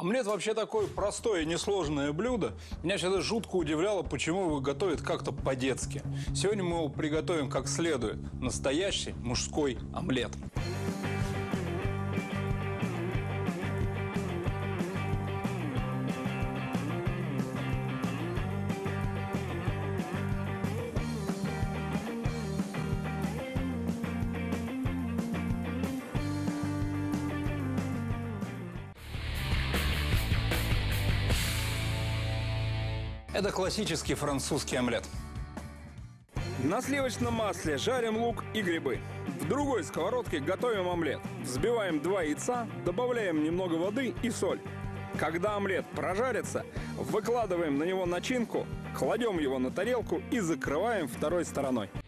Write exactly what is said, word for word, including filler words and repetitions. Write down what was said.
Омлет вообще такое простое и несложное блюдо. Меня всегда жутко удивляло, почему его готовят как-то по-детски. Сегодня мы его приготовим как следует. Настоящий мужской омлет. Это классический французский омлет. На сливочном масле жарим лук и грибы. В другой сковородке готовим омлет. Взбиваем два яйца, добавляем немного воды и соль. Когда омлет прожарится, выкладываем на него начинку, кладем его на тарелку и закрываем второй стороной.